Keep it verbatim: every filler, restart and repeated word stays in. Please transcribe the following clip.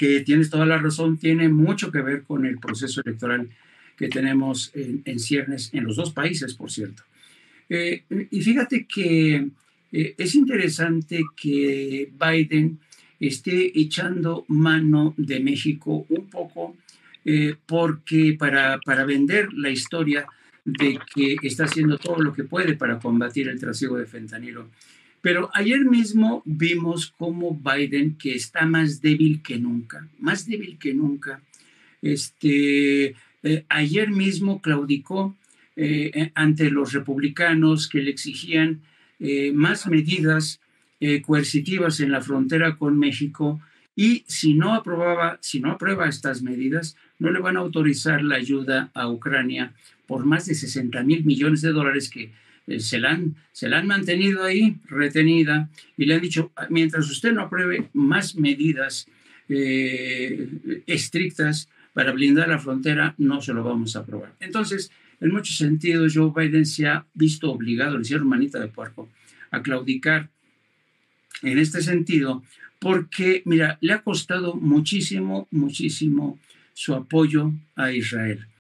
que tienes toda la razón, tiene mucho que ver con el proceso electoral que tenemos en, en ciernes en los dos países, por cierto. Eh, y fíjate que eh, es interesante que Biden esté echando mano de México un poco eh, porque para, para vender la historia de que está haciendo todo lo que puede para combatir el trasiego de fentanilo. Pero ayer mismo vimos cómo Biden, que está más débil que nunca, más débil que nunca, este, eh, ayer mismo claudicó eh, ante los republicanos que le exigían eh, más medidas eh, coercitivas en la frontera con México y si no aprobaba, si no aprueba estas medidas, no le van a autorizar la ayuda a Ucrania por más de sesenta mil millones de dólares que eh, se, la han, se la han mantenido ahí retenida y le han dicho, mientras usted no apruebe más medidas eh, estrictas para blindar la frontera, no se lo vamos a aprobar. Entonces, en muchos sentidos, Joe Biden se ha visto obligado, le hicieron manita de puerco, a claudicar en este sentido, porque, mira, le ha costado muchísimo, muchísimo su apoyo a Israel.